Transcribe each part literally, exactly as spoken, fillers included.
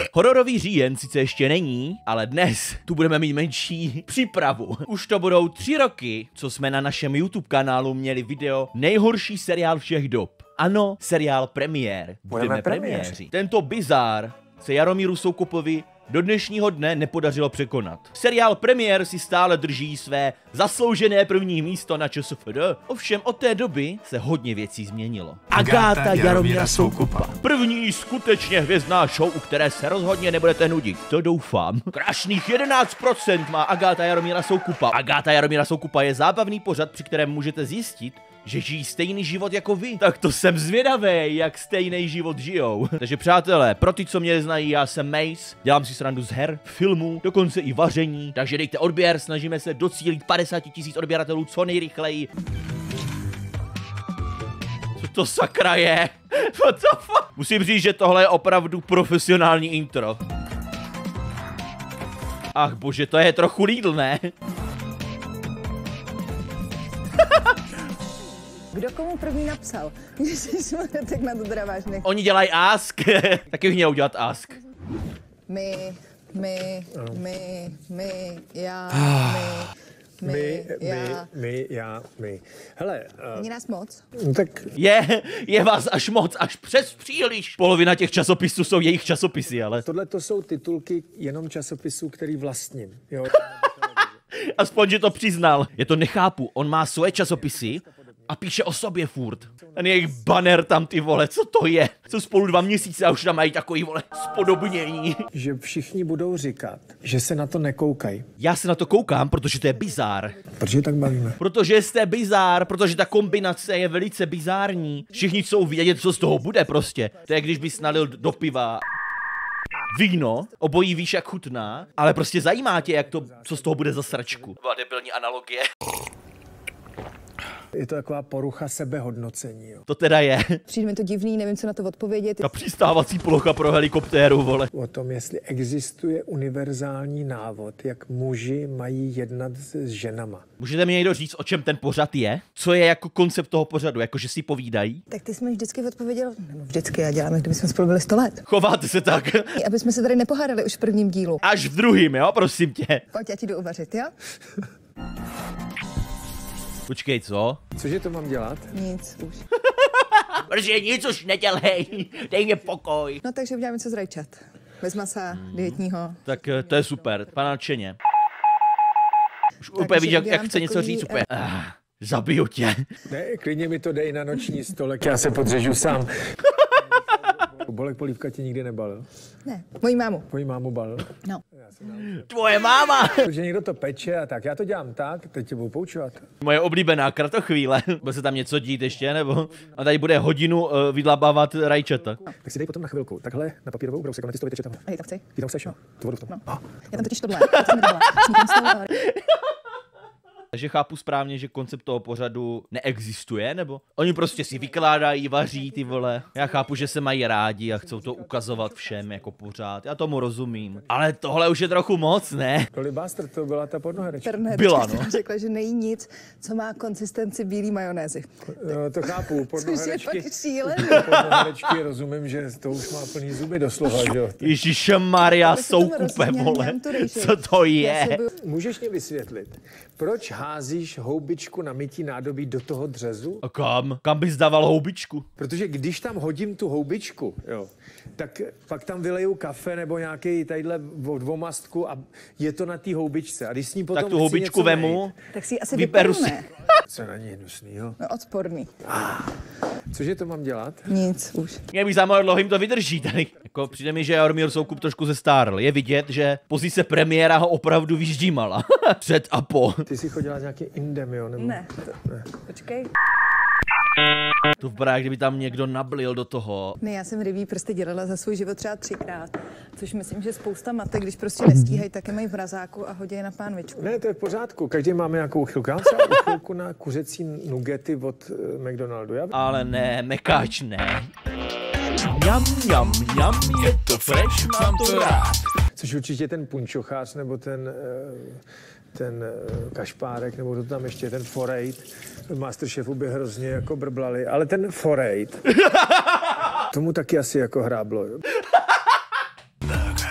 Hororový říjen sice ještě není, ale dnes tu budeme mít menší přípravu. Už to budou tři roky, co jsme na našem YouTube kanálu měli video nejhorší seriál všech dob. Ano, seriál Premiér. Budeme premiéři. Tento bizár se Jaromíru Soukupovi do dnešního dne nepodařilo překonat. Seriál Premiér si stále drží své zasloužené první místo na ČSFD, ovšem od té doby se hodně věcí změnilo. Agáta Jaromíra Soukupa. První skutečně hvězdná show, u které se rozhodně nebudete nudit. To doufám. Krásných jedenáct procent má Agáta Jaromíra Soukupa. Agáta Jaromíra Soukupa je zábavný pořad, při kterém můžete zjistit, že žijí stejný život jako vy. Tak to jsem zvědavý, jak stejný život žijou. Takže přátelé, pro ty, co mě neznají, já jsem Mace, dělám si srandu z her, filmů, dokonce i vaření, takže dejte odběr, snažíme se docílit padesát tisíc odběratelů co nejrychleji. Co to sakra je? What the fuck? Musím říct, že tohle je opravdu profesionální intro. Ach bože, to je trochu Lidl, ne? Kdo komu první napsal? Tak na to teda vážně. Oni dělají ask. Taky bych měl udělat ask. My, my, my, my, já, my, my, já. my, my, já, my. Hele. Není nás moc? No tak... Je, je vás až moc, až přes příliš. Polovina těch časopisů jsou jejich časopisy, ale... Tohle to jsou titulky jenom časopisů, který vlastním, jo. Aspoň, že to přiznal. Já to nechápu, on má svoje časopisy a píše o sobě furt. Ten jejich banner tam, ty vole, co to je? Jsou spolu dva měsíce a už tam mají takový, vole, spodobnění. Že všichni budou říkat, že se na to nekoukají. Já se na to koukám, protože to je bizár. Protože tak bavíme. Protože jste bizár, protože ta kombinace je velice bizární. Všichni chcou vědět, co z toho bude prostě. To je, když bys nalil do piva víno, obojí víš, jak chutná, ale prostě zajímá tě, jak to, co z toho bude za sračku. Byla debilní analogie. Je to taková porucha sebehodnocení, jo. To teda je. Přijde mi to divný, nevím, co na to odpovědět. Ta přistávací plocha pro helikoptéru, vole. O tom, jestli existuje univerzální návod, jak muži mají jednat s ženama. Můžete mi někdo říct, o čem ten pořad je? Co je jako koncept toho pořadu? Jako, že si povídají? Tak ty jsi mi vždycky odpověděl, nebo vždycky, já dělám, kdyby jsme spolu byli sto let. Chováte se tak. Aby jsme se tady nepohádali už v prvním dílu. Až v druhým, jo, prosím tě. Pojď, já ti jdu uvařit, jo? Počkej, co? Cože to mám dělat? Nic už. Protože nic už nedělej, dej mě pokoj. No takže uděláme něco z rajčat. Bez masa, dietního. Tak to je super, pana nadšeně. Už úplně víš, jak, jak chce něco říct, úplně. Ah, zabiju tě. Ne, klidně mi to dej na noční stolek, já se podřežu sám. Bolek Polívka tě nikdy nebalil? Ne, mojí mámu. Tvojí mámu balil? No. Tvoje máma! Protože někdo to peče a tak, já to dělám tak, teď tě budu poučovat. Moje oblíbená kratochvíle. Bude se tam něco dít ještě, nebo? A tady bude hodinu uh, vydlabávat rajčata. Tak si dej potom na chvilku, takhle na papírovou brousek, ona ty to teče tam. A ty to chci? Ty tam chceš, jo? Tu vodu v tom. No. Oh. Já tam totiž tohle, to jsem nedala. Smíchám z toho, ale... Takže chápu správně, že koncept toho pořadu neexistuje, nebo? Oni prostě si vykládají, vaří, ty vole. Já chápu, že se mají rádi a chcou to ukazovat všem jako pořád. Já tomu rozumím. Ale tohle už je trochu moc, ne? Kolibástr, to byla ta pornoherečka. Byla, no. Řekla, že nejí nic, co má konsistenci bílý majonézy. No, to chápu, pornoherečky. Což je šílený. Pornoherečky, rozumím, že to už má plný zuby doslova, že jo? Ježišmarja, Soukupe, vole. Co to je? Můžeš mě vysvětlit, proč házíš houbičku na mytí nádobí do toho dřezu? A kam? Kam bys dával houbičku? Protože když tam hodím tu houbičku, jo, tak pak tam vyleju kafe nebo nějaký tadyhle dvomastku a je to na té houbičce. A když s ní potom tak tu houbičku vemu, nejít, tak si ji asi vyberu vyperu, si. ne? Co je na ní hnusnýho? No, odporný. Ah, cože to mám dělat? Nic už. Mě bych zajímalo, jak dlouho jim to vydrží tady. Jako přijde mi, že Jaromír Soukup trošku zestárl. Je vidět, že pozice premiéra ho opravdu vyždímala. Před a po. Ty jsi chodila s nějakým indem, jo? Nebo... Ne, to... ne. Počkej. To vypadá, jak kdyby tam někdo nablil do toho. Ne, já jsem rybí prsty dělala za svůj život třeba třikrát. Což myslím, že spousta matek, když prostě nestíhají, tak je mají v mrazáku a hodí je na pánvičku. Ne, to je v pořádku. Každý máme nějakou chvilku. Já třeba chvilku na kuřecí nugety od uh, McDonaldu. Já... Ale ne, mekáč ne. Mňam, mňam, mňam, je to fresh, mám to rád. Což určitě ten punčochář, nebo ten, ten kašpárek, nebo to tam ještě, ten forejt. Masterchefu by hrozně jako brblali, ale ten forejt, tomu taky asi jako hráblo. Jo.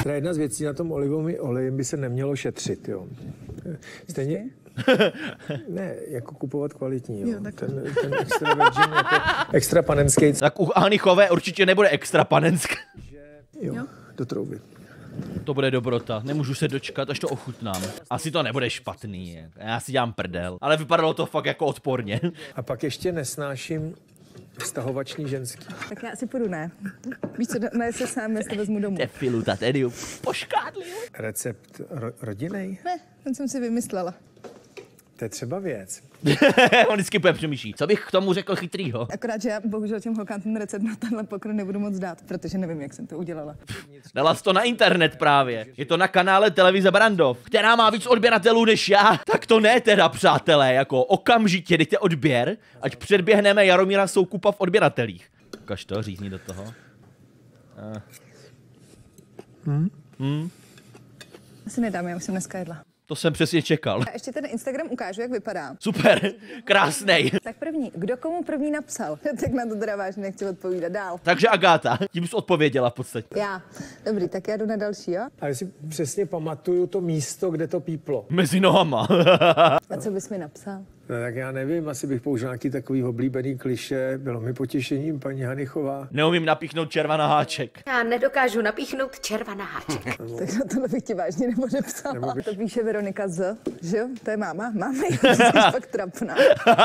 Teda jedna z věcí na tom olivovém oleji by se nemělo šetřit, jo. Stejně... Ne, jako kupovat kvalitní, jo. jo ten, ten extra virgin, jako extra panenský. Tak u Hanichové určitě nebude extra panenský. Jo, jo, do trouby. To bude dobrota, nemůžu se dočkat, až to ochutnám. Asi to nebude špatný, já si dělám prdel, ale vypadalo to fakt jako odporně. A pak ještě nesnáším vztahovačný ženský. Tak já asi půjdu, ne. Víš co, ne se sám, jestli vezmu domů. Tefiluta, tedy poškádlil. Recept ro- rodinej? Ne, ten jsem si vymyslela. To je třeba věc. On vždycky bude přemýšlí. Co bych k tomu řekl chytrýho? Akorát, že já bohužel těm holkám ten recept na tenhle pokrm nebudu moc dát, protože nevím, jak jsem to udělala. Dala jsi to na internet právě. Je to na kanále televize Barandov, která má víc odběratelů než já. Tak to ne teda, přátelé, jako okamžitě dejte odběr, ať předběhneme Jaromíra Soukupa v odběratelích. Ukaž to, řízni do toho. Uh. Hmm? Hmm? Asi nedám, já už jsem dneska jedla. To jsem přesně čekal. A ještě ten Instagram ukážu, jak vypadá. Super, krásnej. Tak první, kdo komu první napsal? Tak na to teda vážně nechci odpovídat dál. Takže Agáta, tím jsi odpověděla v podstatě. Já. Dobrý, tak já jdu na další, jo? A já si přesně pamatuju to místo, kde to píplo. Mezi nohama. A co bys mi napsal? No, tak já nevím, asi bych použil nějaký takový oblíbený klišé. Bylo mi potěšením, paní Hanichová. Neumím napíchnout červená háček. Já nedokážu napíchnout červená háček. Tak na tohle bych ti vážně nepodepsala. Nebo bych... To píše Veronika Z, že jo? To je máma. Máma je fakt trapná.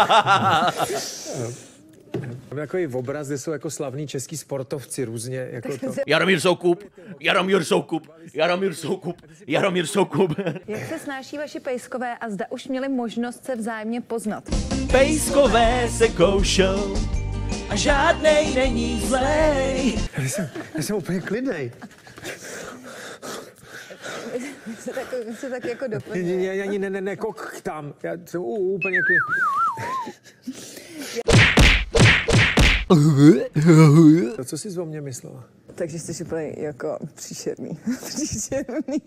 Mám takový obraz, kde jsou jako slavní český sportovci různě. Jako to. Jaromír Soukup, Jaromír Soukup, Jaromír Soukup, Jaromír Soukup. Jak se snáší vaši pejskové a zda už měli možnost se vzájemně poznat? Pejskové se koušou a žádnej není zlej. Já jsem, já jsem úplně klidnej. Se tak, se tak jako Ne, doplňuje. ne, ne, ne, ne, ne, kok tam. Já jsem uh, úplně klidnej. To, co jsi o mě myslela? Takže jsi úplně jako příšerný. Příšerný.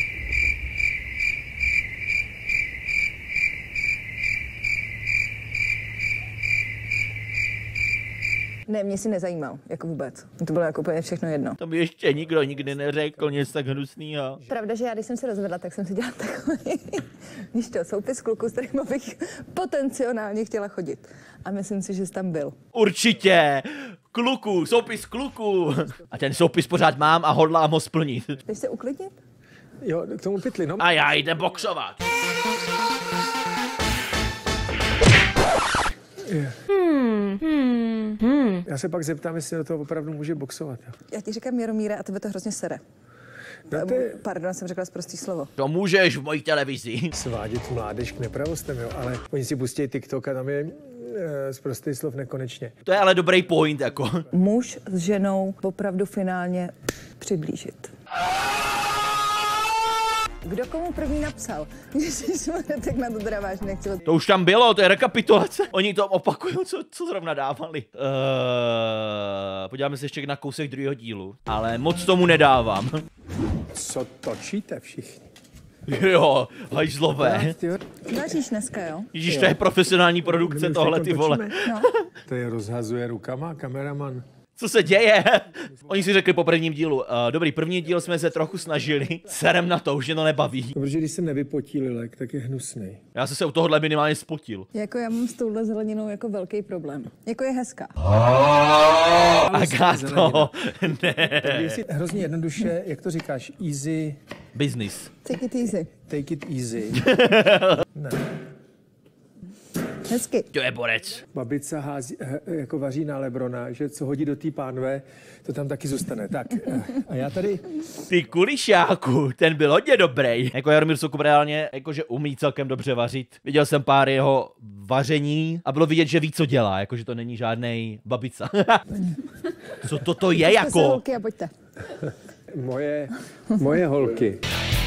Ne, mě si nezajímal, jako vůbec. To bylo jako úplně všechno jedno. To by ještě nikdo nikdy neřekl nic tak hnusnýho. Pravda, že já, když jsem se rozvedla, tak jsem si dělala takový, víš to, soupis kluků, s kterými bych potenciálně chtěla chodit. A myslím si, že jsi tam byl. Určitě. Kluků, soupis kluků. A ten soupis pořád mám a hodlám ho splnit. Chceš se uklidnit? Jo, k tomu pytli, no. A já jdem boxovat. Hmm, hmm, hmm. Já se pak zeptám, jestli do toho opravdu může boxovat. Jo. Já ti říkám Jaromíre a tebe to hrozně sere. No, ty... Pardon, jsem řekla zprostý slovo. To můžeš v mojí televizi. Svádět mládež k nepravostem, jo, ale oni si pustí TikTok a tam je e, zprostý slov nekonečně. To je ale dobrý point, jako. Muž s ženou opravdu finálně přiblížit. Kdo komu první napsal? Ježišmarja, tak na to teda vážně nechci. To už tam bylo, to je rekapitulace. Oni to opakují, co, co zrovna dávali. Uh, podíváme se ještě na kousek druhého dílu. Ale moc tomu nedávám. Co točíte všichni? Jo, hajzlové. Vaříš dneska, jo? Ježíš, to je profesionální produkce tohle, ty vole. No. To je rozhazuje rukama kameraman. Co se děje? Oni si řekli po prvním dílu, uh, dobrý, první díl jsme se trochu snažili, serem na to, už mě to nebaví. No, protože když se nevypotí lilek, tak je hnusný. Já jsem se u tohohle minimálně spotil. Jako já mám s touhle zeleninou jako velký problém. Jako je hezká. Agáto, ne. Je si hrozně jednoduše, jak to říkáš, easy, Business. Take it easy. take it easy. Ne. Hezky. To je borec. Babica hází, eh, jako vaří na Lebrona, že co hodí do té pánve, to tam taky zůstane. Tak, eh, a já tady... Ty kulišáku, ten byl hodně dobrý. Jako Jaromír Soukup reálně, jakože umí celkem dobře vařit. Viděl jsem pár jeho vaření a bylo vidět, že ví, co dělá, jakože to není žádnej babica. Co toto je jako? Holky a pojďte. Moje, moje holky.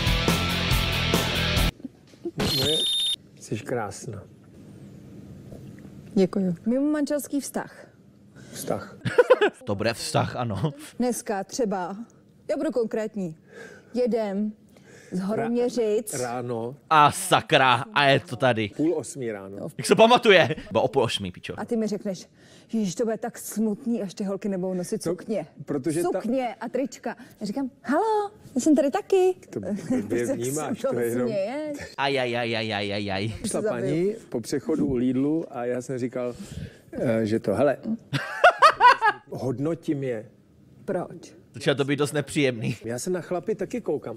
Moje... Jsi krásná. Děkuju. Mimo manželský vztah. Vztah. To bude vztah, ano. Dneska třeba, já budu konkrétní, jedem z Horoměřic. Ráno. A sakra, a je to tady. Půl osmí ráno. Jak se pamatuje? Bo o půl osmí, pičo. A ty mi řekneš, že to bude tak smutný, až ty holky nebudou nosit sukně. No, protože sukně ta... a trička. Já říkám, halo, já jsem tady taky. To blbě vnímáš, to je jenom... Ajajajajajajaj. Šla paní po přechodu u Lidlu a já jsem říkal, že to, hele, hodnotím je. Proč? Začalo to být dost nepříjemný. Já se na chlapy taky koukám.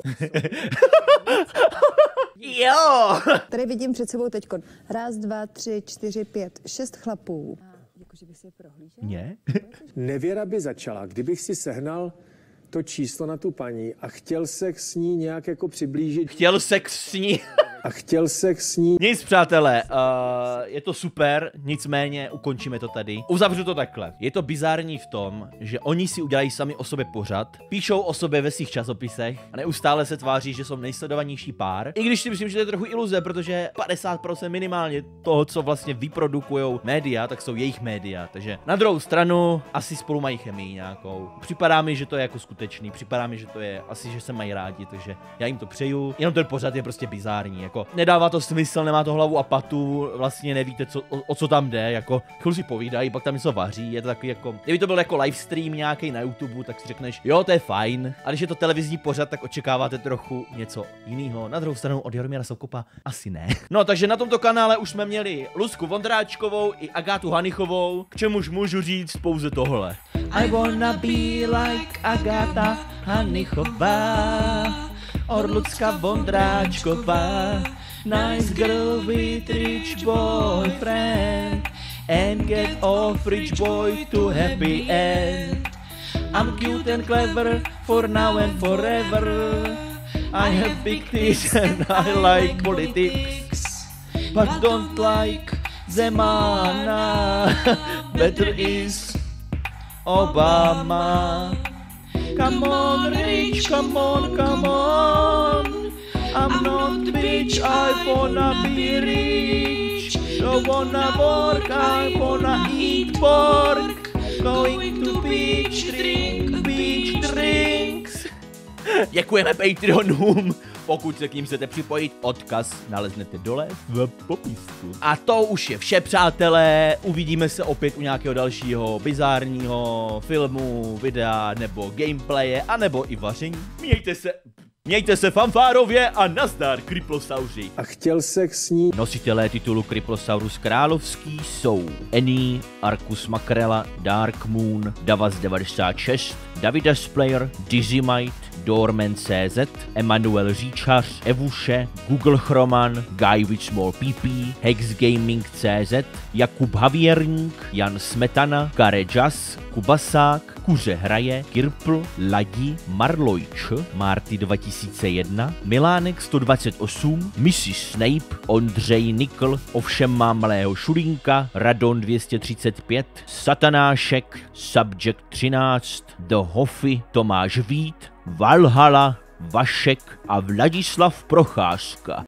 Jo! Tady vidím před sebou teďkon. Raz, dva, tři, čtyři, pět, šest chlapů. Jakože by si je prohlížel? Ne? Nevěra by začala, kdybych si sehnal to číslo na tu paní a chtěl se s ní nějak jako přiblížit. Chtěl sex s ní. A chtěl se s ní... Nic, přátelé, uh, je to super, nicméně ukončíme to tady. Uzavřu to takhle. Je to bizární v tom, že oni si udělají sami o sobě pořad, píšou o sobě ve svých časopisech a neustále se tváří, že jsou nejsledovanější pár. I když si myslím, že to je trochu iluze, protože padesát procent minimálně toho, co vlastně vyprodukujou média, tak jsou jejich média. Takže na druhou stranu asi spolu mají chemii nějakou. Připadá mi, že to je jako skutečný, připadá mi, že to je asi, že se mají rádi, takže já jim to přeju. Jenom ten pořad je prostě bizární. Jako nedává to smysl, nemá to hlavu a patu, vlastně nevíte, co, o, o co tam jde, jako chvíli si povídají, pak tam něco vaří, je to takový jako, kdyby to byl jako livestream nějaký na YouTube, tak si řekneš, jo, to je fajn, a když je to televizní pořad, tak očekáváte trochu něco jiného. Na druhou stranu od Jaromíra Soukupa asi ne. No, takže na tomto kanále už jsme měli Luzku Vondráčkovou i Agátu Hanichovou, k čemuž můžu říct pouze tohle. I wanna be like Agáta Hanichová. Or Lucka Vondráčková, nice girl with rich boyfriend, and get off rich boy to happy end. I'm cute and clever for now and forever. I have big teeth and I like politics, but don't like Zemana. Better is Obama. Come on, rich, come on, come on. I'm not bitch, I wanna be rich. Don't wanna work, I wanna eat pork. Going to beach, drink beach drinks. Děkujeme Patreonům. Pokud se k ním chcete připojit, odkaz naleznete dole v popisku. A to už je vše, přátelé. Uvidíme se opět u nějakého dalšího bizárního filmu, videa, nebo gameplaye, anebo i vaření. Mějte se, mějte se fanfárově a nazdar, Kryplosauři. A chtěl se s ní... Nositelé titulu Kryplosaurus královský jsou Annie, Arcus Makrela, Dark Moon, Davas devadesát šest, Davidas Player, Dizimite, Dorman tečka cé zet, Emanuel Říčař, Evuše, Google Chroman, Guy with Small P P, Hex Gaming tečka cé zet, Jakub Havierník, Jan Smetana, Kare Jazz, Kubasák, Kuře hraje, Kirpl, Ladi, Marlojč, Marty dva tisíce jedna, Milánek sto dvacet osm, missus Snape, Ondřej Nikl, Ovšem mám malého šulínka, Radon dvě stě třicet pět, Satanášek, Subject třináct, The Hoffy, Tomáš Vít, Valhalla, Vašek a Vladislav Procházka.